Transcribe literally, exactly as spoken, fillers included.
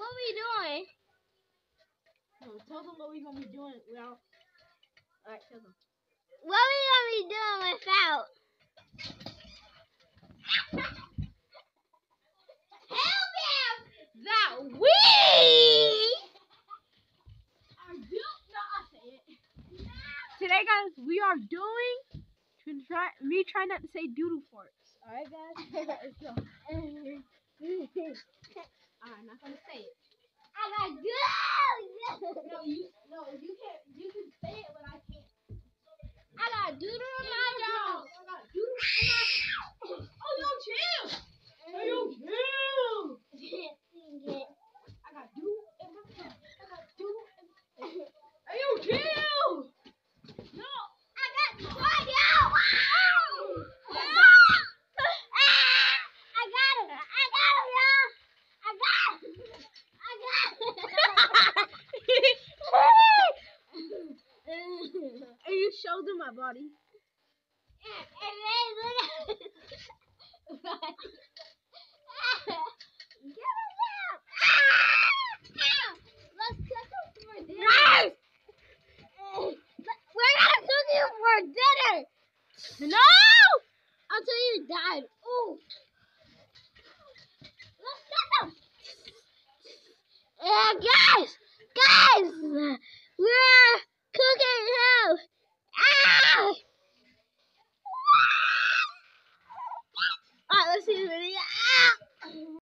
What we doing? No, tell them what we gonna be doing without. Alright, tell them. What we gonna be doing without? Tell them that we. I do not say it. Today, guys, we are doing. Try, me trying not to say doodle farts. Alright, guys? Let's go. Alright, I'm not gonna say it. I got good. No, you, no, you can't. You can say it, but I can't. I got doodle in my jaw. I got doodle in my. Oh, yo, chill. Oh, yo, chill. I got doodle in my jaw. I got doodle in my. Hey, yo, chill. No. I got one, yo. I got him. I got him, y'all. I got him. I got him. And you showed them my body. And then look at Get him down. Let's cook him for dinner. We're gonna cook him for dinner. No! Until you died. Ooh. Let's cook him. Yeah, guys, guys, we're